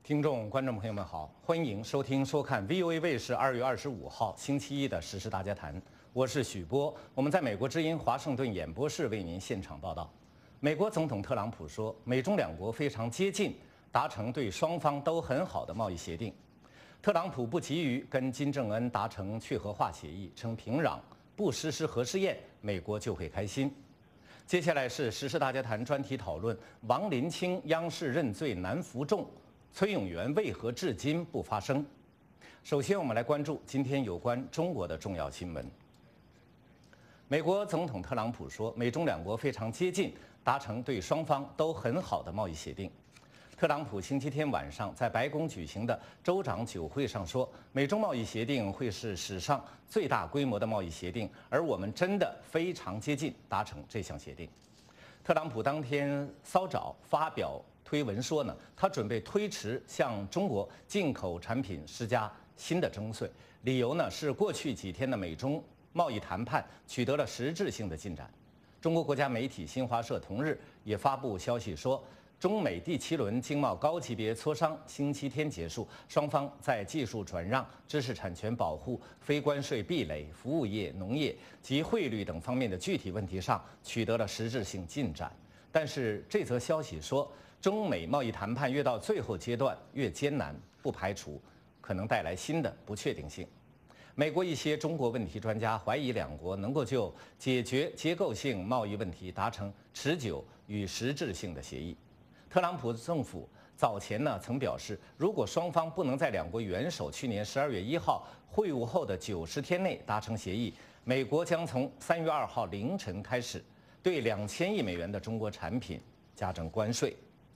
听众、观众朋友们好，欢迎收听、收看 VOA 卫视2月25号星期一的时事大家谈，我是许波，我们在美国之音华盛顿演播室为您现场报道。美国总统特朗普说，美中两国非常接近，达成对双方都很好的贸易协定。特朗普不急于跟金正恩达成去核化协议，称平壤不实施核试验，美国就会开心。接下来是时事大家谈专题讨论：王林清央视认罪难服众，崔永元为何至今不发声？首先，我们来关注今天有关中国的重要新闻。美国总统特朗普说，美中两国非常接近，达成对双方都很好的贸易协定。特朗普星期天晚上在白宫举行的州长酒会上说，美中贸易协定会是史上最大规模的贸易协定，而我们真的非常接近达成这项协定。特朗普当天稍早发表推文说呢，他准备推迟向中国进口产品施加新的征税，理由呢是过去几天的美中贸易谈判取得了实质性的进展。中国国家媒体新华社同日也发布消息说，中美第7轮经贸高级别磋商星期天结束，双方在技术转让、知识产权保护、非关税壁垒、服务业、农业及汇率等方面的具体问题上取得了实质性进展。但是这则消息说，中美贸易谈判越到最后阶段越艰难，不排除可能带来新的不确定性。美国一些中国问题专家怀疑两国能够就解决结构性贸易问题达成持久与实质性的协议。特朗普政府早前呢曾表示，如果双方不能在两国元首去年12月1号会晤后的90天内达成协议，美国将从3月2号凌晨开始对2000亿美元的中国产品加征关税。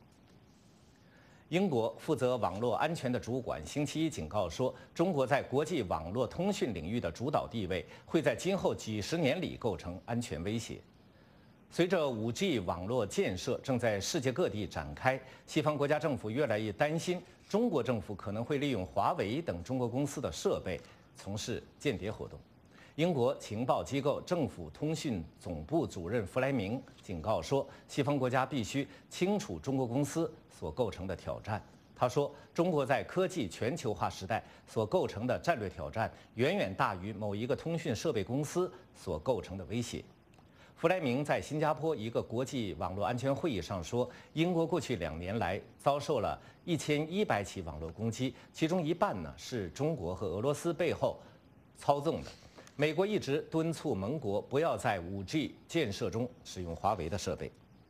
英国负责网络安全的主管星期一警告说，中国在国际网络通讯领域的主导地位会在今后几十年里构成安全威胁。随着5G 网络建设正在世界各地展开，西方国家政府越来越担心中国政府可能会利用华为等中国公司的设备从事间谍活动。英国情报机构政府通讯总部主任弗莱明警告说，西方国家必须清楚中国公司所构成的挑战。他说，中国在科技全球化时代所构成的战略挑战远远大于某一个通讯设备公司所构成的威胁。弗莱明在新加坡一个国际网络安全会议上说，英国过去2年来遭受了1100起网络攻击，其中一半呢是中国和俄罗斯背后操纵的。美国一直敦促盟国不要在5G 建设中使用华为的设备。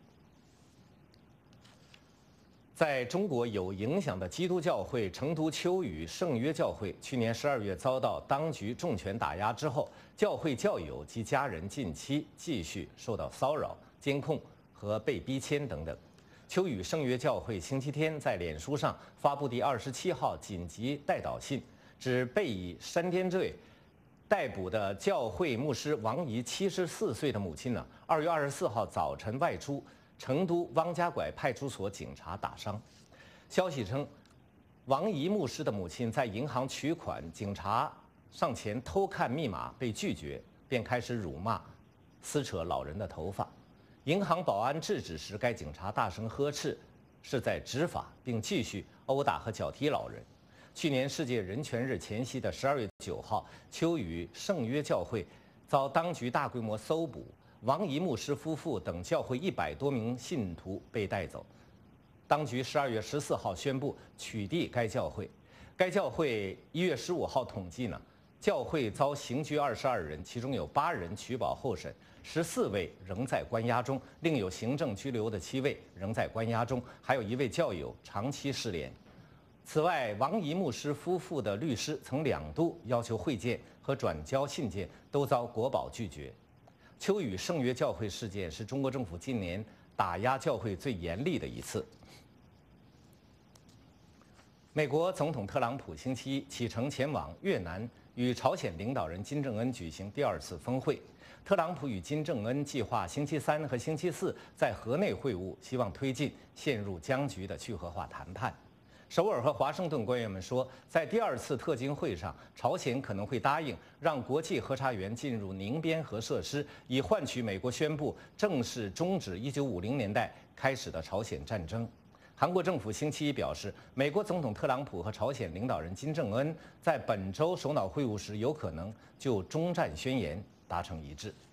在中国有影响的基督教会成都秋雨圣约教会，去年12月遭到当局重拳打压之后，教会教友及家人近期继续受到骚扰、监控和被逼迁等等。秋雨圣约教会星期天在脸书上发布第27号紧急代祷信，指被以煽颠罪逮捕的教会牧师王怡74岁的母亲呢，2月24号早晨外出，成都汪家拐派出所警察打伤。消息称，王怡牧师的母亲在银行取款，警察上前偷看密码被拒绝，便开始辱骂、撕扯老人的头发。银行保安制止时，该警察大声呵斥是在执法，并继续殴打和脚踢老人。去年世界人权日前夕的12月9号，秋雨圣约教会遭当局大规模搜捕，王怡牧师夫妇等教会100多名信徒被带走。当局12月14号宣布取缔该教会。该教会1月15号统计呢，教会遭刑拘22人，其中有8人取保候审，14位仍在关押中，另有行政拘留的7位仍在关押中，还有1位教友长期失联。此外，王怡牧师夫妇的律师曾2度要求会见和转交信件，都遭国保拒绝。秋雨圣约教会事件是中国政府近年打压教会最严厉的一次。美国总统特朗普星期一启程前往越南，与朝鲜领导人金正恩举行第2次峰会。特朗普与金正恩计划星期3和星期4在河内会晤，希望推进陷入僵局的去核化谈判。首尔和华盛顿官员们说，在第2次特金会上，朝鲜可能会答应让国际核查员进入宁边核设施，以换取美国宣布正式终止1950年代开始的朝鲜战争。 韩国政府星期一表示，美国总统特朗普和朝鲜领导人金正恩在本周首脑会晤时，有可能就终战宣言达成一致。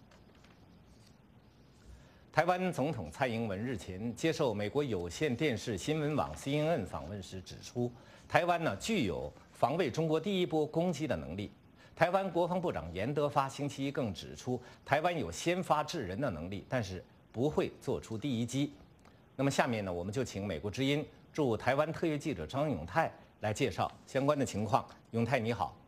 台湾总统蔡英文日前接受美国有线电视新闻网 CNN 访问时指出，台湾具有防卫中国第一波攻击的能力。台湾国防部长严德发星期一更指出，台湾有先发制人的能力，但是不会做出第一击。那么下面我们就请美国之音驻台湾特约记者张永泰来介绍相关的情况。永泰你好。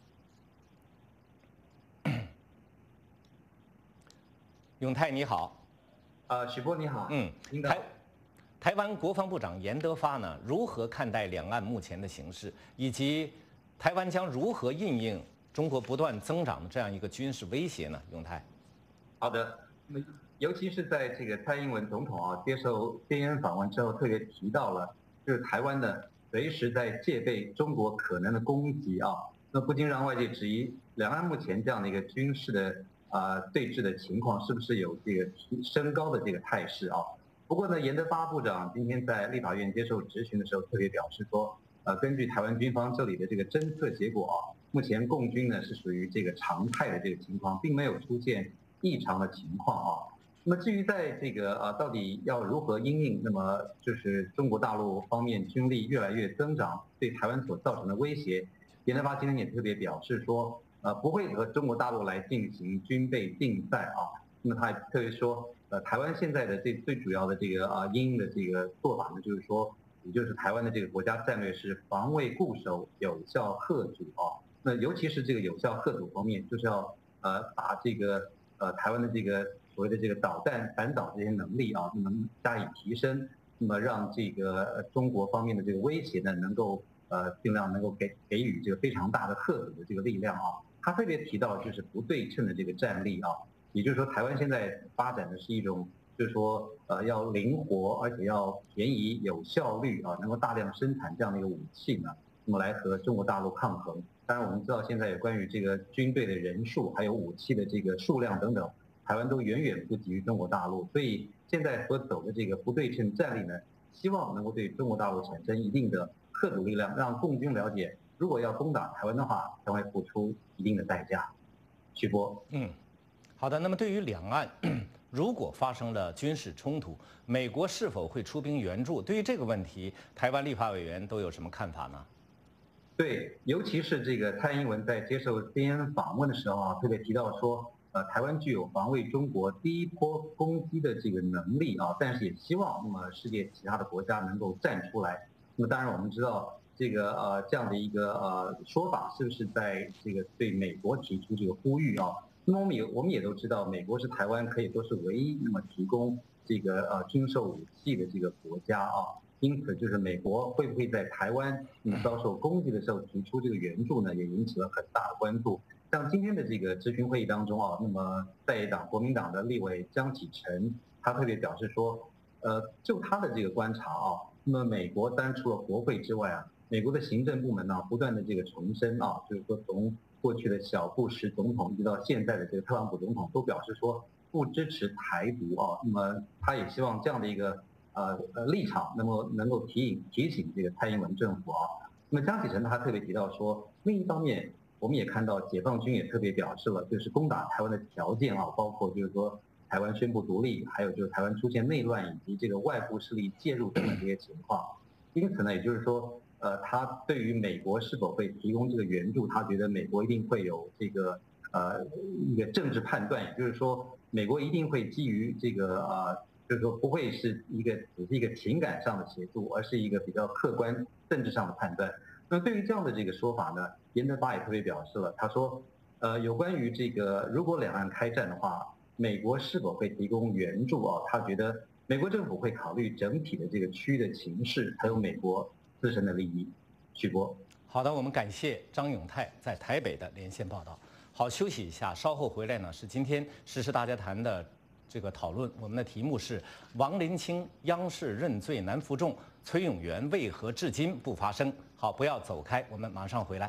永泰你好。 许波你好。 台湾国防部长严德发如何看待两岸目前的形势，以及台湾将如何应应中国不断增长的这样一个军事威胁呢？永泰。 好的，尤其是在这个蔡英文总统接受 CNN 访问之后，特别提到了，就是台湾随时在戒备中国可能的攻击那不禁让外界质疑，两岸目前这样的一个军事的对峙的情况，是不是有这个升高的这个态势不过严德发部长今天在立法院接受质询的时候，特别表示说，根据台湾军方这里的这个侦测结果目前共军是属于这个常态的这个情况，并没有出现异常的情况那么至于在这个到底要如何因应，那么就是中国大陆方面军力越来越增长对台湾所造成的威胁，严德发今天也特别表示说，不会和中国大陆来进行军备竞赛那么他还特别说，台湾现在的最主要的这个因应的这个做法呢，就是说，也就是台湾的这个国家战略是防卫固守，有效吓阻那尤其是这个有效吓阻方面，就是要把这个台湾的这个所谓的这个导弹反导这些能力那么加以提升，那么让这个中国方面的这个威胁呢，能够尽量能够给予这个非常大的吓阻的这个力量他特别提到就是不对称的这个战力也就是说台湾现在发展的是一种就是说要灵活而且要便宜有效率能够大量生产这样的一个武器呢，那么来和中国大陆抗衡。当然我们知道现在有关于这个军队的人数还有武器的这个数量等等，台湾都远远不及于中国大陆，所以现在所走的这个不对称战力呢，希望能够对中国大陆产生一定的吓阻力量，让共军了解，如果要攻打台湾的话，将会付出一定的代价。徐波。 好的。那么对于两岸如果发生了军事冲突，美国是否会出兵援助？对于这个问题，台湾立法委员都有什么看法呢？ 对，尤其是这个蔡英文在接受 CNN 访问的时候特别提到说，台湾具有防卫中国第一波攻击的这个能力但是也希望那么世界其他的国家能够站出来。那么当然我们知道这个这样的一个说法是不是在这个对美国提出这个呼吁那么我们也都知道，美国是台湾可以说是唯一那么提供这个军售武器的这个国家因此就是美国会不会在台湾遭受攻击的时候提出这个援助呢，也引起了很大的关注。像今天的这个质询会议当中那么在野党国民党的立委江启臣，他特别表示说，就他的这个观察那么美国当然除了国会之外美国的行政部门不断的这个重申就是说从过去的小布什总统一直到现在的这个特朗普总统都表示说不支持台独那么他也希望这样的一个立场能够提醒这个蔡英文政府那么江启臣他特别提到说，另一方面我们也看到解放军也特别表示了，就是攻打台湾的条件包括就是说台湾宣布独立，还有就是台湾出现内乱以及这个外部势力介入等等这些情况。因此呢，也就是说他对于美国是否会提供这个援助，他觉得美国一定会有这个一个政治判断，也就是说美国一定会基于这个就是说不会是只是一个情感上的协助，而是一个比较客观政治上的判断。那对于这样的这个说法呢，严德发也特别表示了，他说有关于这个如果两岸开战的话，美国是否会提供援助他觉得美国政府会考虑整体的这个区域的情势，还有美国自身的利益。许波。 好的，我们感谢张永泰在台北的连线报道。好，休息一下，稍后回来呢是今天时事大家谈的这个讨论。我们的题目是王林清央视认罪难服众，崔永元为何至今不发声？好，不要走开，我们马上回来。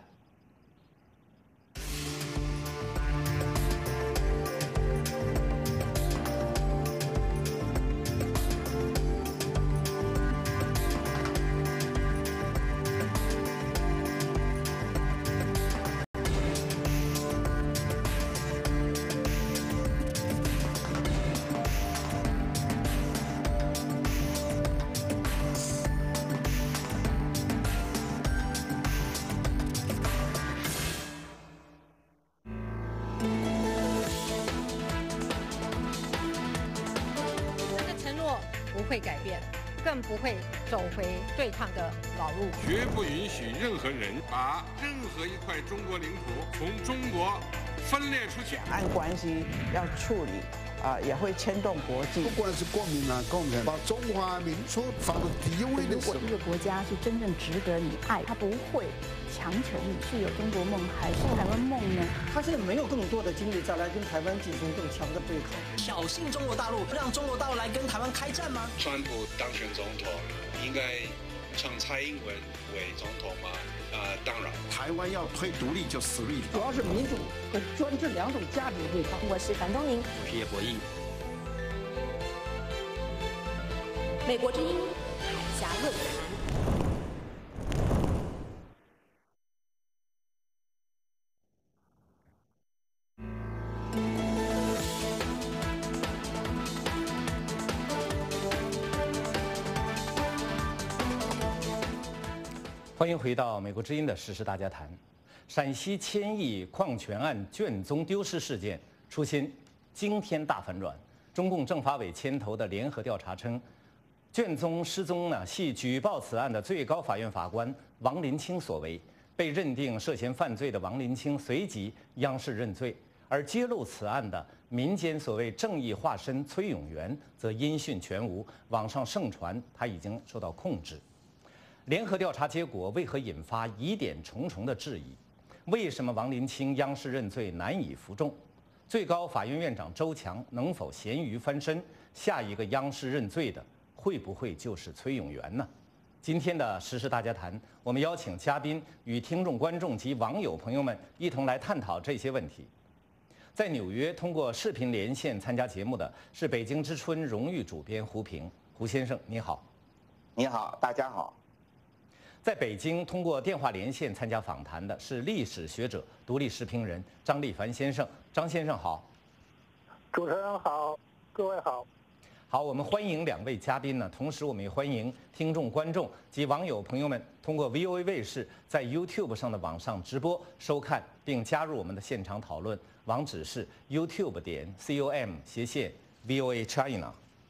会改变，更不会走回对抗的老路。 绝不允许任何人把任何一块中国领土从中国分裂出去。 两岸关系要处理。也会牵动国际。 不管是国民党、共产党，把中华民族放到第一位的时候， 如果一个国家是真正值得你爱，他不会强求你是有中国梦还是台湾梦呢？ 他现在没有更多的精力再来跟台湾进行更强的对抗。 挑衅中国大陆，让中国大陆来跟台湾开战吗？ 川普当选总统，应该从蔡英文为总统吗？当然， 台湾要推独立就死力。 主要是民主和专制两种价值对抗。 我是樊东宁， 我是叶博弈。 美国之音海峡论坛。 欢迎回到美国之音的时事大家谈。陕西千亿矿权案卷宗丢失事件出现惊天大反转。中共政法委牵头的联合调查称，卷宗失踪系举报此案的最高法院法官王林清所为。被认定涉嫌犯罪的王林清随即央视认罪，而揭露此案的民间所谓正义化身崔永元则音讯全无，网上盛传他已经受到控制。联合调查结果为何引发疑点重重的质疑？为什么王林清央视认罪难以服众？最高法院院长周强能否咸鱼翻身？下一个央视认罪的会不会就是崔永元呢？今天的时事大家谈，我们邀请嘉宾与听众、观众及网友朋友们一同来探讨这些问题。在纽约通过视频连线参加节目的是北京之春荣誉主编胡平，胡先生你好。 你好，大家好。 在北京通过电话连线参加访谈的是历史学者、独立时评人张立凡先生。张先生好。 主持人好，各位好。 好，我们欢迎两位嘉宾呢，同时我们也欢迎听众、观众及网友朋友们通过 VOA 卫视在 YouTube 上的网上直播收看并加入我们的现场讨论，网址是 youtube.com/VOA China。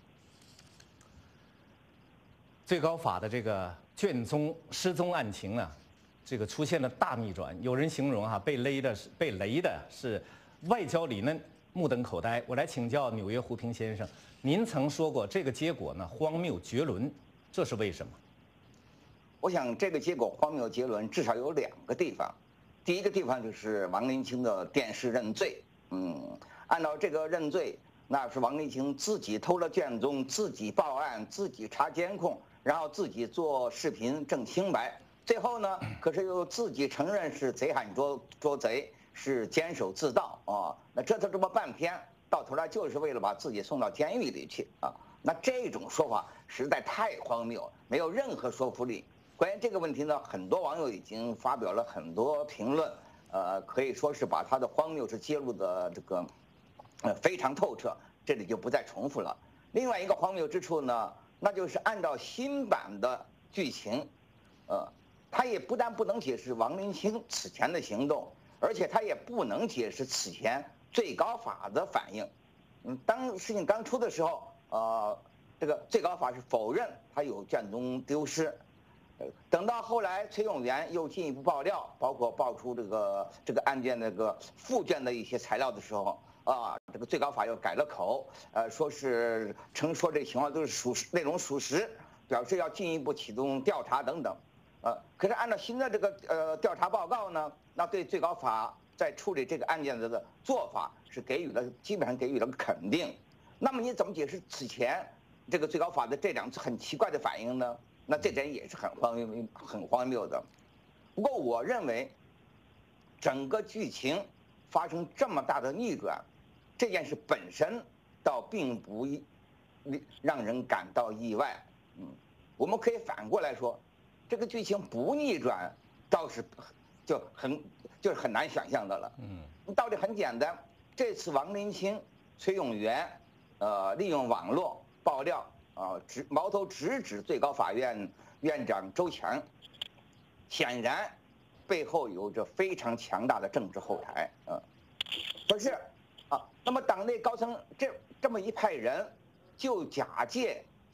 最高法的这个卷宗失踪案情呢，这个出现了大逆转。有人形容被雷的是外焦里嫩，目瞪口呆。我来请教纽约胡平先生，您曾说过这个结果呢荒谬绝伦，这是为什么？ 我想这个结果荒谬绝伦至少有2个地方。第一个地方就是王林清的电视认罪。按照这个认罪，那是王林清自己偷了卷宗，自己报案，自己查监控。然后自己做视频证清白，最后呢，可是又自己承认是贼喊捉贼，是监守自盗啊。那折腾这么半天，到头来就是为了把自己送到监狱里去啊。那这种说法实在太荒谬，没有任何说服力。关于这个问题呢，很多网友已经发表了很多评论，可以说是把他的荒谬是揭露的这个非常透彻，这里就不再重复了。另外一个荒谬之处呢，那就是按照新版的剧情，他也不但不能解释王林清此前的行动，而且他也不能解释此前最高法的反应。当事情刚出的时候，这个最高法是否认他有卷宗丢失。等到后来崔永元又进一步爆料，包括爆出这个案件那个附卷的一些材料的时候。这个最高法又改了口，说这情况都是内容属实，表示要进一步启动调查等等，可是按照新的这个调查报告呢，那对最高法在处理这个案件的做法是基本上给予了肯定。那么你怎么解释此前这个最高法的这2次很奇怪的反应呢？那这点也是很荒谬的。不过我认为，整个剧情发生这么大的逆转。这件事本身倒并不让人感到意外，我们可以反过来说，这个剧情不逆转，倒是就是很难想象的了。道理很简单，这次王林清、崔永元，利用网络爆料，矛头直指最高法院院长周强，显然背后有着非常强大的政治后台，可是。那么党内高层这么一派人，就假借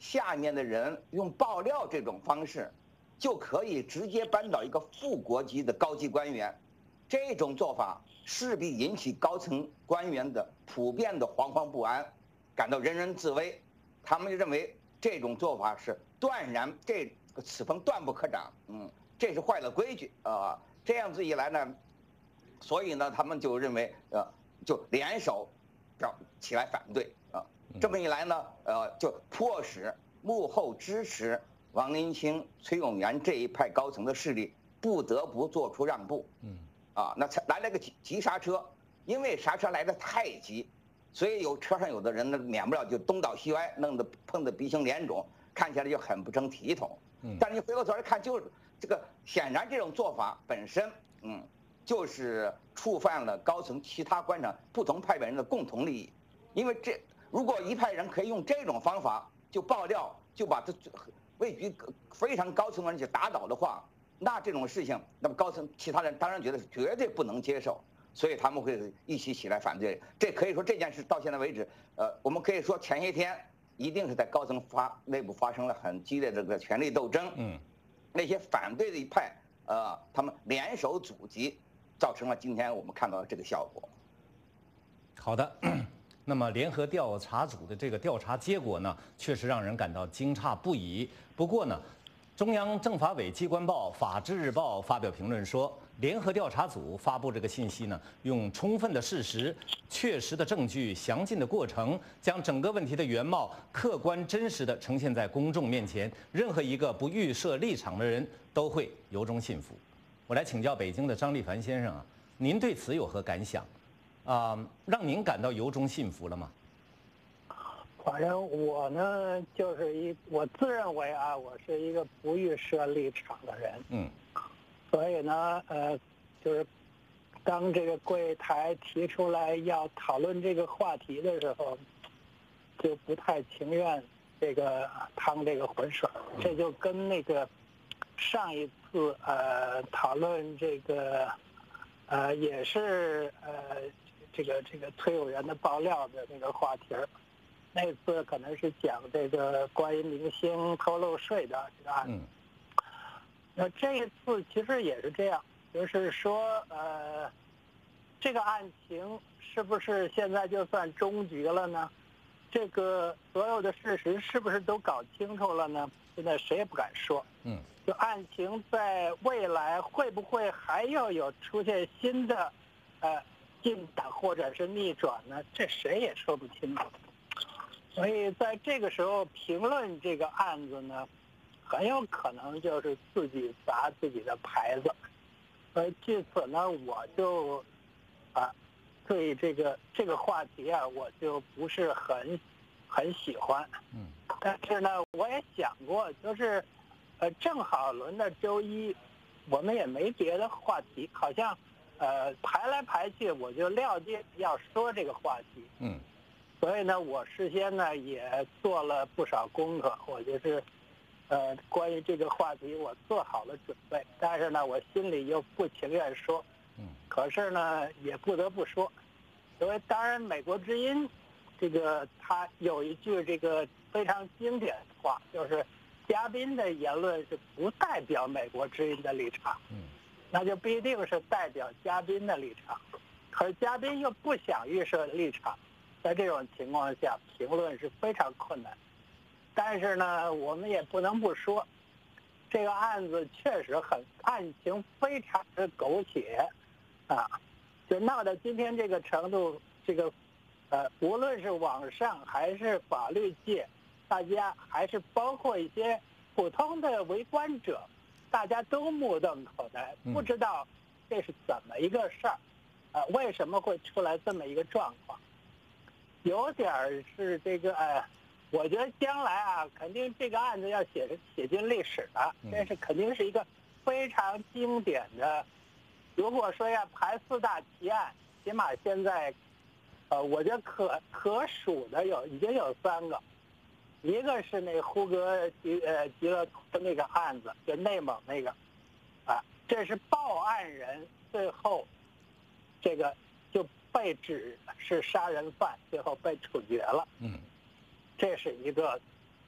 下面的人用爆料这种方式，就可以直接扳倒一个副国级的高级官员。这种做法势必引起高层官员的普遍的惶惶不安，感到人人自危。他们认为这种做法是此风断不可长，这是坏了规矩啊。这样子一来呢，所以呢，他们就认为就联手起来反对啊。这么一来呢，就迫使幕后支持王林清、崔永元这一派高层的势力不得不做出让步。那才来了个急刹车，因为刹车来得太急，所以车上有的人呢免不了就东倒西歪，弄得碰得鼻青脸肿，看起来就很不成体统。但是你回过头来看，就是这个显然这种做法本身，就是触犯了高层其他官场不同派别人的共同利益。因为如果一派人可以用这种方法就爆料，就把这位居非常高层的人去打倒的话，那这种事情，那么高层其他人当然觉得绝对不能接受，所以他们会一起来反对。这可以说这件事到现在为止，我们可以说前些天一定是在高层内部发生了很激烈的这个权力斗争。那些反对的一派，他们联手阻击，造成了今天我们看到的这个效果。 好的。那么，联合调查组的这个调查结果呢，确实让人感到惊诧不已。不过呢，中央政法委机关报《法制日报》发表评论说，联合调查组发布这个信息呢，用充分的事实、确实的证据、详尽的过程，将整个问题的原貌客观真实地呈现在公众面前，任何一个不预设立场的人都会由衷信服。我来请教北京的张立凡先生啊，您对此有何感想？让您感到由衷信服了吗？ 反正我呢，我自认为啊，我是一个不预设立场的人。所以呢，就是当这个柜台提出来要讨论这个话题的时候，就不太情愿这个趟这个浑水。这就跟那个上一次讨论这个也是这个崔永元的爆料的那个话题儿，那次可能是讲这个关于明星偷漏税的这个案子。那这一次其实也是这样，就是说这个案情是不是现在就算终局了呢？这个所有的事实是不是都搞清楚了呢？现在谁也不敢说。就案情在未来会不会还要有出现新的进展或者是逆转呢？这谁也说不清楚。所以在这个时候评论这个案子呢，很有可能就是自己砸自己的牌子。据此呢，我就对这个话题啊，我就不是很喜欢。但是呢，我也想过，就是正好轮到周一，我们也没别的话题，好像排来排去，我就料定要说这个话题。所以呢，我事先呢也做了不少功课，我就是关于这个话题我做好了准备，但是呢，我心里又不情愿说。可是呢，也不得不说，因为当然美国之音这个他有一句这个非常经典的话，就是嘉宾的言论是不代表美国之音的立场。那就必定是代表嘉宾的立场，可是嘉宾又不想预设立场，在这种情况下评论是非常困难。但是呢，我们也不能不说，这个案子确实案情非常的苟且就闹到今天这个程度，这个无论是网上还是法律界，大家还是包括一些普通的围观者，大家都目瞪口呆，不知道这是怎么一个事儿，为什么会出来这么一个状况？有点是这个我觉得将来肯定这个案子要写进历史的，这是肯定是一个非常经典的。如果说要排4大奇案，起码现在，我觉得可数的已经有3个，一个是那呼格吉勒图那个案子，就内蒙那个，这是报案人最后这个就被指是杀人犯，最后被处决了。这是一个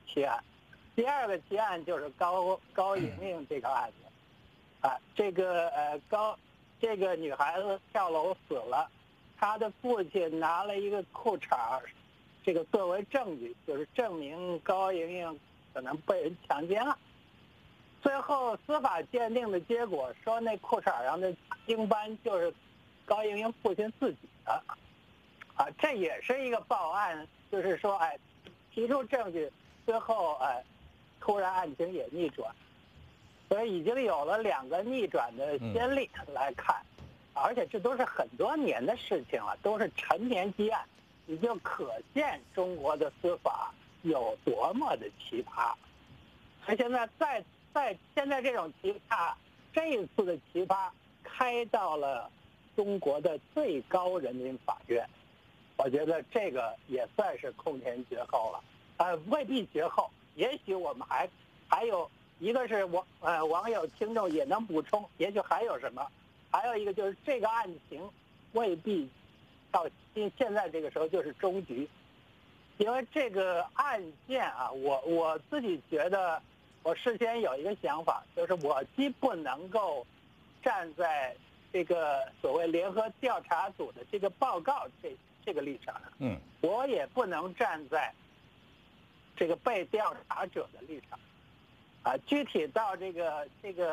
奇案。第二个奇案就是高莹莹这个案子，这个女孩子跳楼死了，她的父亲拿了一个裤衩，这个作为证据，就是证明高莹莹可能被人强奸了。最后司法鉴定的结果说，那裤衩上的精斑就是高莹莹父亲自己的，这也是一个报案，就是说，提出证据，最后，突然案情也逆转，所以已经有了2个逆转的先例来看，而且这都是很多年的事情了，都是陈年积案，你就可见中国的司法有多么的奇葩。所以现在现在这种奇葩，这一次的奇葩开到了中国的最高人民法院，我觉得这个也算是空前绝后了，未必绝后，也许我们还有一个是网友听众也能补充，也许还有什么，还有一个就是这个案情未必到现在这个时候就是终局，因为这个案件啊，我自己觉得。我事先有一个想法，就是我既不能够站在这个所谓联合调查组的这个报告这个立场上，我也不能站在这个被调查者的立场，具体到这个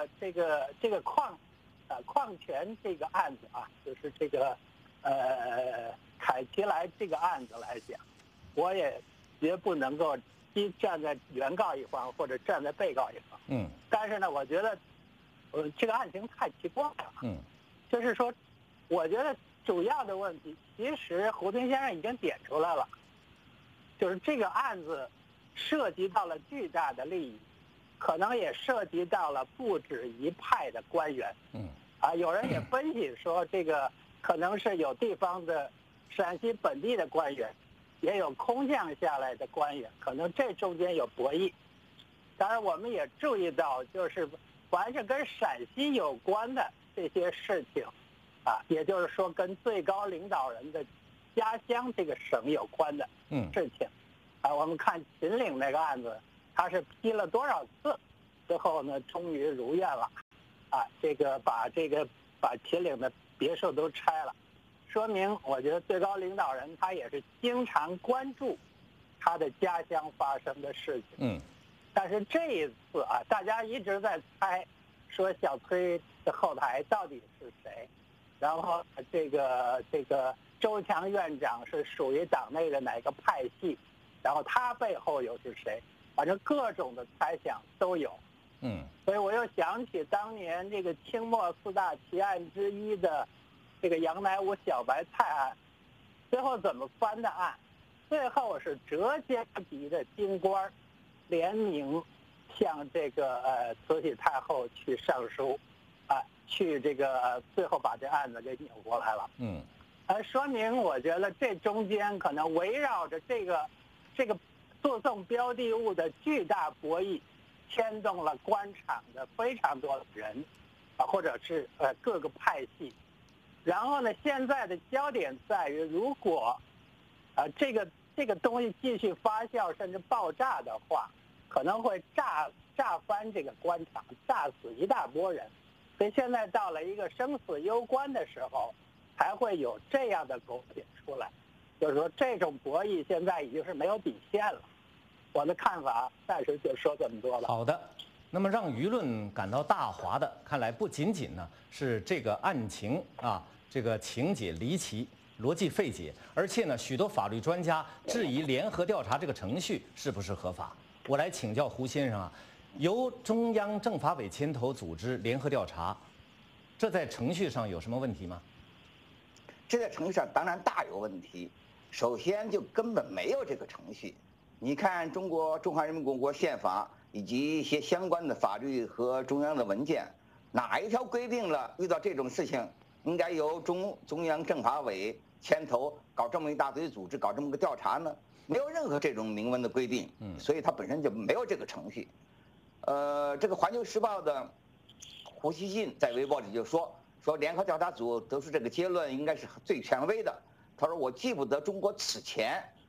矿权这个案子啊，就是这个凯奇莱这个案子来讲，我也绝不能够。站在原告一方或者站在被告一方，但是呢，我觉得，这个案情太奇怪了，就是说，我觉得主要的问题，其实胡敦先生已经点出来了，就是这个案子涉及到了巨大的利益，可能也涉及到了不止一派的官员，有人也分析说，这个可能是有地方的陕西本地的官员。也有空降下来的官员，可能这中间有博弈。当然，我们也注意到，就是凡是跟陕西有关的这些事情，也就是说跟最高领导人的家乡这个省有关的事情，我们看秦岭那个案子，他是批了多少次，最后呢，终于如愿了，把秦岭的别墅都拆了。说明我觉得最高领导人他也是经常关注他的家乡发生的事情。但是这一次大家一直在猜，说小崔的后台到底是谁，然后这个周强院长是属于党内的哪个派系，然后他背后又是谁，反正各种的猜想都有。所以我又想起当年这个清末4大奇案之一的。这个杨乃武小白菜案，最后怎么翻的案？最后是浙江籍的京官联名向这个慈禧太后去上书，去这个最后把这案子给扭过来了。说明我觉得这中间可能围绕着这个诉讼标的物的巨大博弈，牵动了官场的非常多的人，或者是各个派系。然后呢，现在的焦点在于，如果这个东西继续发酵甚至爆炸的话，可能会炸翻这个官场，炸死一大波人。所以现在到了一个生死攸关的时候，才会有这样的狗血出来。就是说，这种博弈现在已经是没有底线了。我的看法暂时就说这么多了。 好的。那么让舆论感到大哗的，看来不仅仅呢是这个案情这个情节离奇、逻辑费解，而且呢许多法律专家质疑联合调查这个程序是不是合法。我来请教胡先生由中央政法委牵头组织联合调查，这在程序上有什么问题吗？ 这在程序上当然大有问题。首先就根本没有这个程序。你看中华人民共和国宪法。以及一些相关的法律和中央的文件，哪一条规定了遇到这种事情，应该由中央政法委牵头搞这么一大堆组织，搞这么个调查呢？没有任何这种明文的规定，所以它本身就没有这个程序。这个《环球时报》的胡锡进在微博里就说联合调查组得出这个结论应该是最权威的。他说我记不得中国此前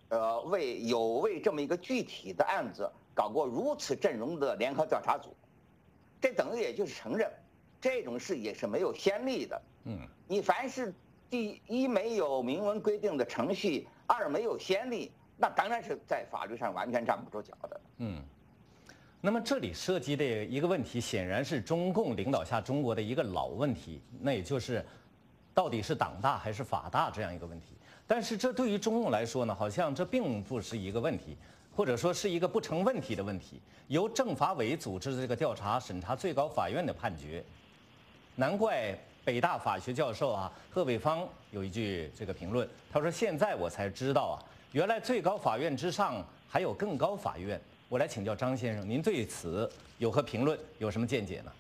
为这么一个具体的案子搞过如此阵容的联合调查组，这等于也就是承认，这种事也是没有先例的。你凡是第一没有明文规定的程序，二没有先例，那当然是在法律上完全站不住脚的。 那么这里涉及的一个问题，显然是中共领导下中国的一个老问题，那也就是到底是党大还是法大这样一个问题。但是这对于中共来说呢，好像这并不是一个问题，或者说是一个不成问题的问题。由政法委组织的这个调查审查最高法院的判决，难怪北大法学教授贺卫方有一句这个评论，他说：“现在我才知道原来最高法院之上还有更高法院。”我来请教张先生，您对此有何评论？有什么见解呢？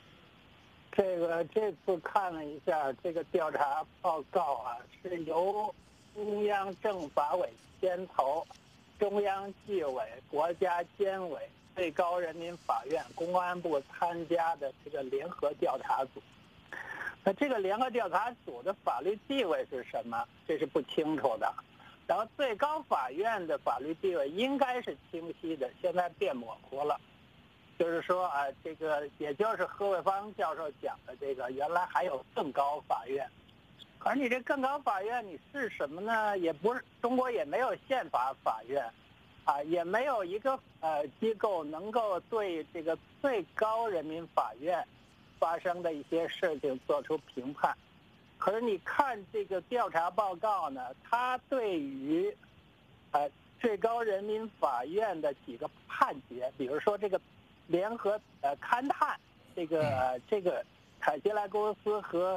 这次看了一下这个调查报告是由中央政法委牵头，中央纪委、国家监委、最高人民法院、公安部参加的这个联合调查组。那这个联合调查组的法律地位是什么？这是不清楚的。然后最高法院的法律地位应该是清晰的，现在变模糊了。就是说这个也就是贺卫方教授讲的这个，原来还有更高法院。而你这更高法院你是什么呢？也不是，中国也没有宪法法院，也没有一个机构能够对这个最高人民法院发生的一些事情做出评判。可是你看这个调查报告呢，它对于最高人民法院的几个判决，比如说这个联合勘探这个凯西莱公司和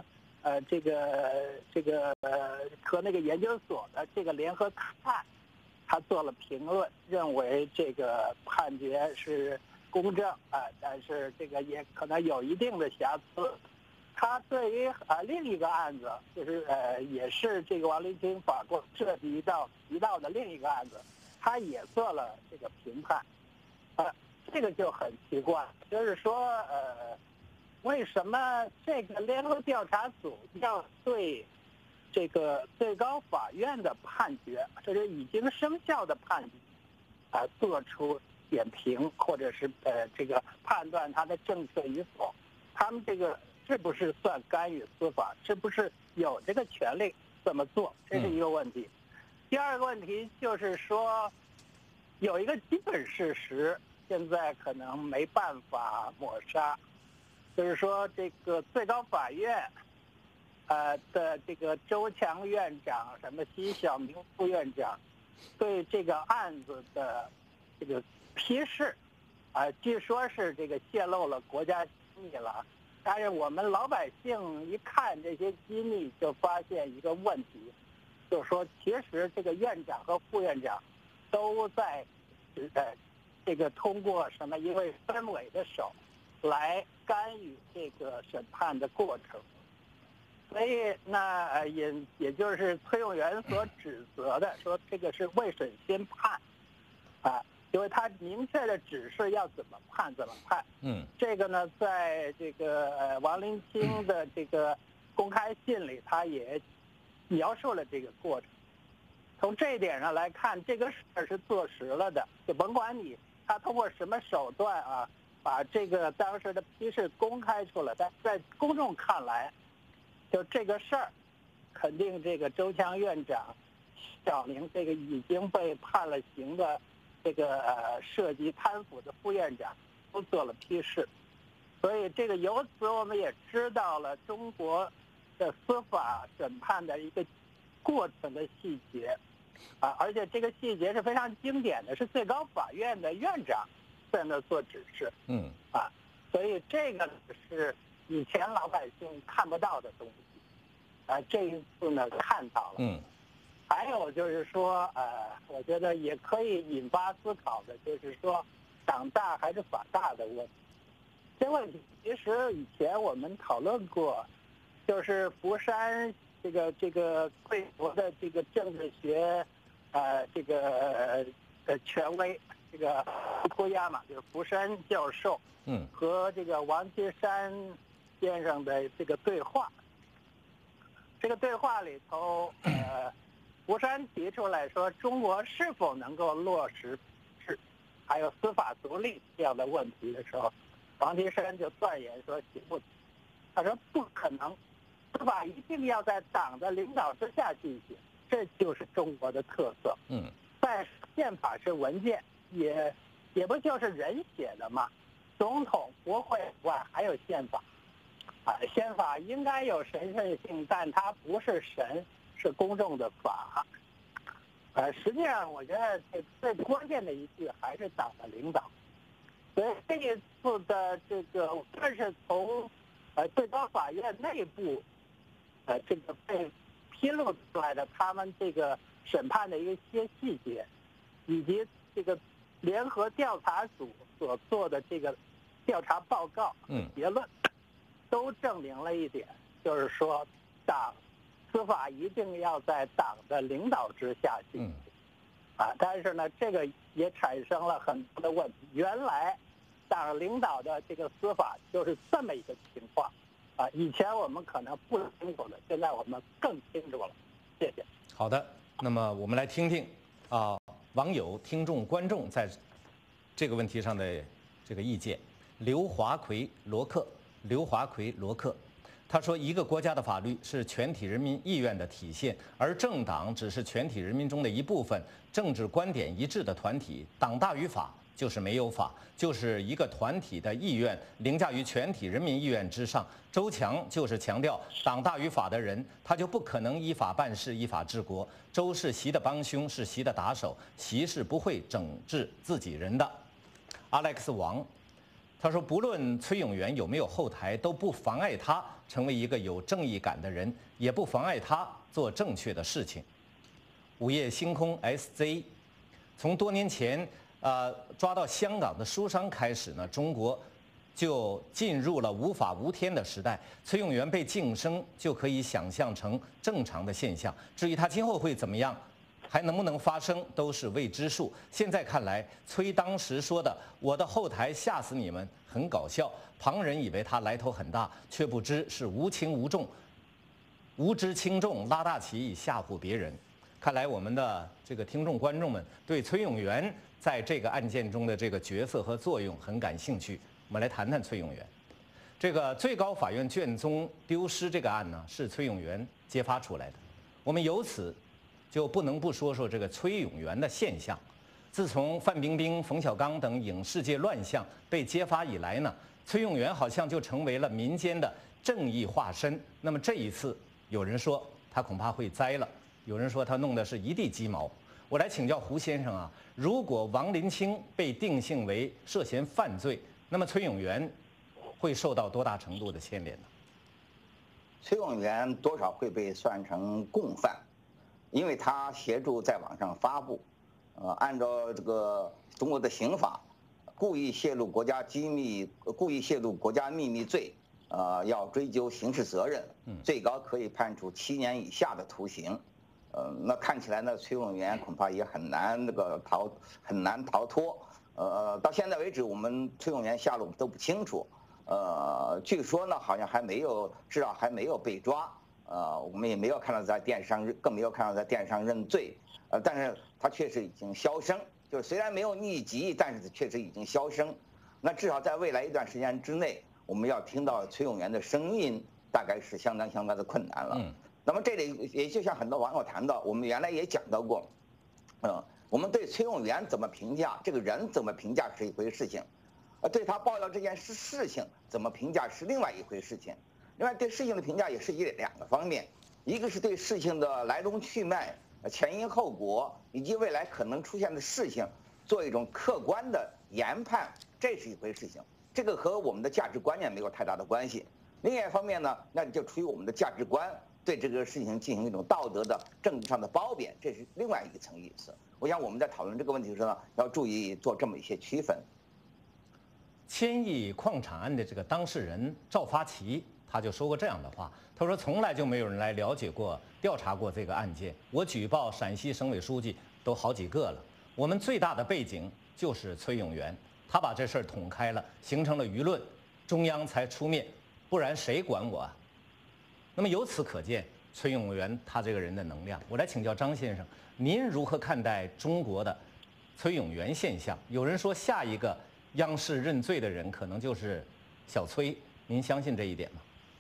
和那个研究所的这个联合勘探，他做了评论，认为这个判决是公正但是这个也可能有一定的瑕疵。他对于另一个案子，就是也是这个王林清法官涉及到提到的另一个案子，他也做了这个评判，这个就很奇怪，就是说为什么这个联合调查组要对这个最高法院的判决，这是已经生效的判决做出点评，或者是这个判断它的正确与否？他们这个是不是算干预司法？是不是有这个权利这么做？这是一个问题。第二个问题就是说，有一个基本事实，现在可能没办法抹杀，就是说这个最高法院的这个周强院长、什么奚晓明副院长对这个案子的这个批示，据说是这个泄露了国家机密了。但是我们老百姓一看这些机密，就发现一个问题，就是说，其实这个院长和副院长都在这个通过什么一位分委的手来干预这个审判的过程。所以那也就是崔永元所指责的，说这个是未审先判因为他明确的指示要怎么判怎么判。这个呢，在这个王林清的这个公开信里，他也描述了这个过程。从这一点上来看，这个事儿是坐实了的，就甭管他通过什么手段把这个当时的批示公开出来，但在公众看来，就这个事儿，肯定这个周强院长、小明这个已经被判了刑的。这个涉及贪腐的副院长都做了批示，所以这个由此我们也知道了中国的司法审判的一个过程的细节，而且这个细节是非常经典的，是最高法院的院长在那做指示，所以这个是以前老百姓看不到的东西，这一次呢看到了。还有就是说，我觉得也可以引发思考的，就是说，党大还是法大的问题。这问题其实以前我们讨论过，就是福山这个贵国的这个政治学，权威，这个福亚马就是福山教授，和这个王岐山先生的这个对话。这个对话里头， 胡山提出来说，中国是否能够落实制，还有司法独立这样的问题的时候，王岐山就断言说行不通。他说不可能，司法一定要在党的领导之下进行，这就是中国的特色。但宪法是文件，也不就是人写的嘛。总统、国会外还有宪法，宪法应该有神圣性，但它不是神，是公众的法。实际上我觉得最关键的一句还是党的领导。所以这一次的这个，这是从最高法院内部这个被披露出来的他们这个审判的一些细节，以及这个联合调查组所做的这个调查报告结论，都证明了一点，就是说司法一定要在党的领导之下进行。但是呢，这个也产生了很多的问题。原来党领导的这个司法就是这么一个情况，以前我们可能不清楚的，现在我们更清楚了。谢谢。 好的，那么我们来听听网友、听众、观众在这个问题上的这个意见。刘华奎罗克，他说，一个国家的法律是全体人民意愿的体现，而政党只是全体人民中的一部分，政治观点一致的团体，党大于法就是没有法，就是一个团体的意愿凌驾于全体人民意愿之上。周强就是强调党大于法的人，他就不可能依法办事、依法治国。周是习的帮凶，是习的打手，习是不会整治自己人的。Alex 王，他说，不论崔永元有没有后台，都不妨碍他成为一个有正义感的人，也不妨碍他做正确的事情。午夜星空 SZ， 从多年前抓到香港的书商开始呢，中国就进入了无法无天的时代。崔永元被晋升就可以想象成正常的现象，至于他今后会怎么样，还能不能发生，都是未知数。现在看来，崔当时说的“我的后台吓死你们”很搞笑，旁人以为他来头很大，却不知是无轻无重、无知轻重，拉大旗以吓唬别人。看来我们的这个听众观众们对崔永元在这个案件中的这个角色和作用很感兴趣。我们来谈谈崔永元。这个最高法院卷宗丢失这个案呢，是崔永元揭发出来的。我们由此就不能不说说这个崔永元的现象。自从范冰冰、冯小刚等影视界乱象被揭发以来呢，崔永元好像就成为了民间的正义化身。那么这一次，有人说他恐怕会栽了，有人说他弄的是一地鸡毛。我来请教胡先生啊，如果王林清被定性为涉嫌犯罪，那么崔永元会受到多大程度的牵连呢？ 崔永元多少会被算成共犯，因为他协助在网上发布，按照这个中国的刑法，故意泄露国家机密、故意泄露国家秘密罪，要追究刑事责任，最高可以判处7年以下的徒刑。那看起来呢，崔永元恐怕也很难逃脱。到现在为止，我们崔永元下落都不清楚。据说呢，好像至少还没有被抓。我们也没有看到在电视上，更没有看到在电视上认罪。但是他确实已经销声，就是虽然没有匿迹，但是确实已经销声。那至少在未来一段时间之内，我们要听到崔永元的声音，大概是相当的困难了。那么这里也就像很多网友谈到，我们原来也讲到过，我们对崔永元怎么评价，这个人怎么评价是一回事情，对他爆料这件事情怎么评价是另外一回事情。另外对事情的评价也是两个方面，一个是对事情的来龙去脉、前因后果以及未来可能出现的事情做一种客观的研判，这是一回事情，这个和我们的价值观念没有太大的关系。另外一方面呢，那就出于我们的价值观，对这个事情进行一种道德的、政治上的褒贬，这是另外一层意思。我想我们在讨论这个问题时呢，要注意做这么一些区分。 千亿矿产案的这个当事人赵发奇，他就说过这样的话，他说从来就没有人来了解过、调查过这个案件。我举报陕西省委书记都好几个了，我们最大的背景就是崔永元，他把这事儿捅开了，形成了舆论，中央才出面，不然谁管我啊？那么由此可见， 崔永元他这个人的能量。我来请教张先生，您如何看待中国的崔永元现象？有人说下一个央视认罪的人可能就是小崔，您相信这一点吗？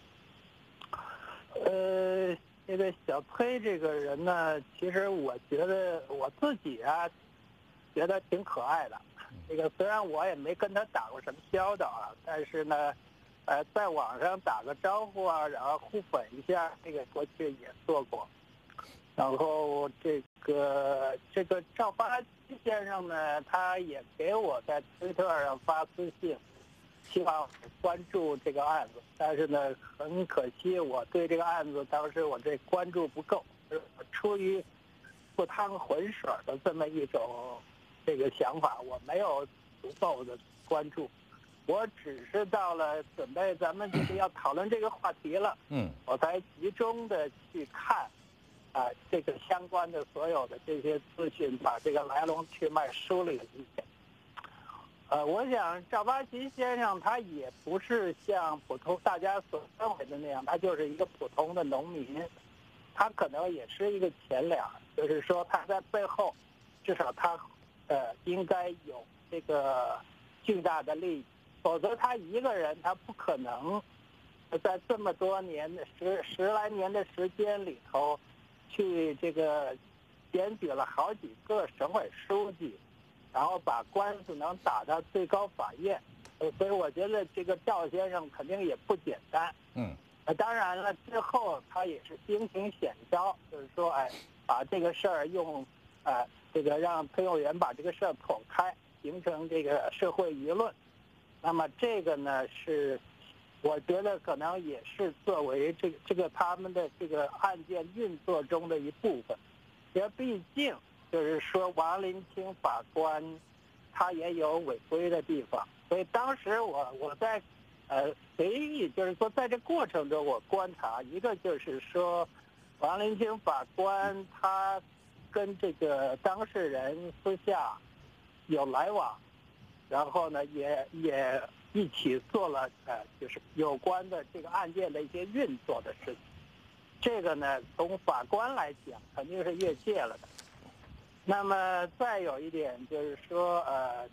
这个小崔这个人呢，其实我觉得我自己啊，觉得挺可爱的。这个虽然我也没跟他打过什么交道啊，但是呢，在网上打个招呼啊，然后互粉一下，这个过去也做过。然后这个赵发基先生呢，他也给我在推特上发私信，希望关注这个案子。但是呢，很可惜，我对这个案子当时我这关注不够，出于不趟浑水的这么一种这个想法，我没有足够的关注。我只是到了准备咱们这个要讨论这个话题了，我才集中的去看这个相关的所有的这些资讯，把这个来龙去脉梳理了一下。我想赵发基先生他也不是像普通大家所认为的那样，他就是一个普通的农民，他可能也是一个钱粮，就是说他在背后，至少他应该有这个巨大的利益，否则他一个人他不可能在这么多年的十来年的时间里头，去这个选举了好几个省委书记。然后把官司能打到最高法院，所以我觉得这个赵先生肯定也不简单。当然了，之后他也是兵行险招，就是说，把这个事儿用，这个让崔永元把这个事儿捅开，形成这个社会舆论。那么这个呢，是我觉得可能也是作为这个他们的这个案件运作中的一部分，因为毕竟。就是说，王林清法官他也有违规的地方，所以当时我在随意，就是说在这过程中我观察，一个就是说，王林清法官他跟这个当事人私下有来往，然后呢也一起做了就是有关的这个案件的一些运作的事情，这个呢从法官来讲肯定是越界了的。那么再有一点就是说，